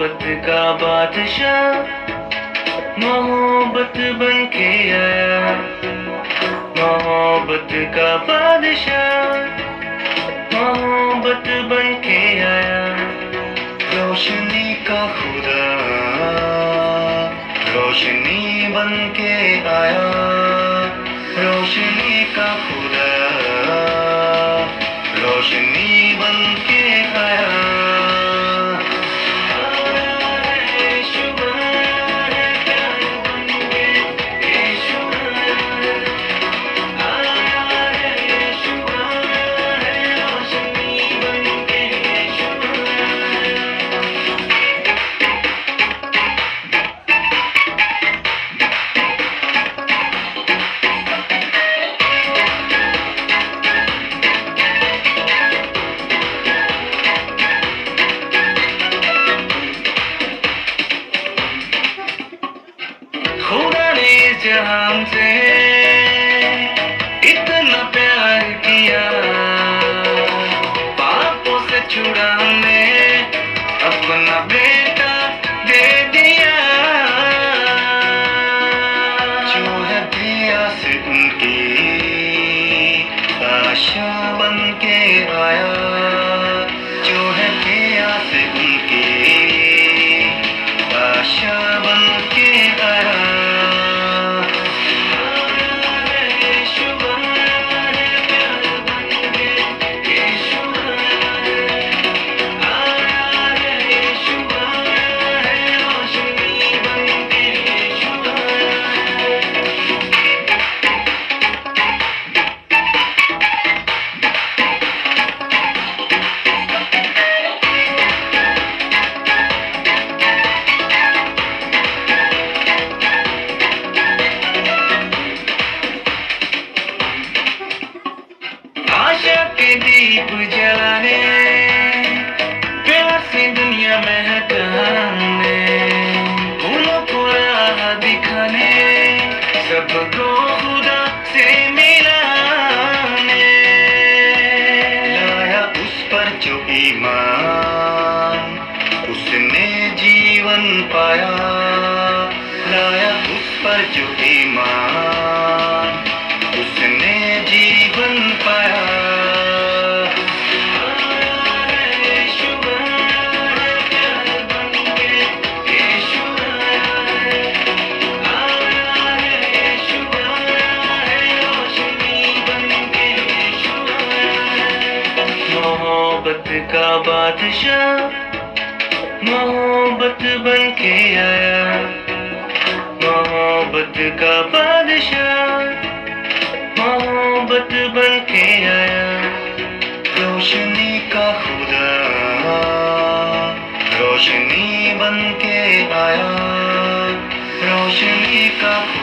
मोहब्बत का बादशाह मोहब्बत बन के आया। मोहब्बत का बादशाह मोहब्बत बन के आया। रोशनी का खुदा रोशनी बन के आया। रोशनी का खुदा रोशनी बन के आया। खुदा ने इस जहां से इतना प्यार किया, पापों से छुड़ाने अपना बेटा दे दिया। जो है प्यास उनकी आशा बन के आया। जो है प्यास उनकी आशा बन के आया। आशा के दीप जलाने प्यार से दुनिया महकाने फूलों को राह दिखाने सबको खुदा से मिलाने। लाया उस पर जो ईमान उसने जीवन पाया। लाया उस पर जो ईमान उसने जीवन पाया। मोहब्बत का बादशाह मोहब्बत बन के आया। मोहब्बत का बादशाह मोहब्बत बन के आया। रोशनी का खुदा रोशनी बन के आया। रोशनी का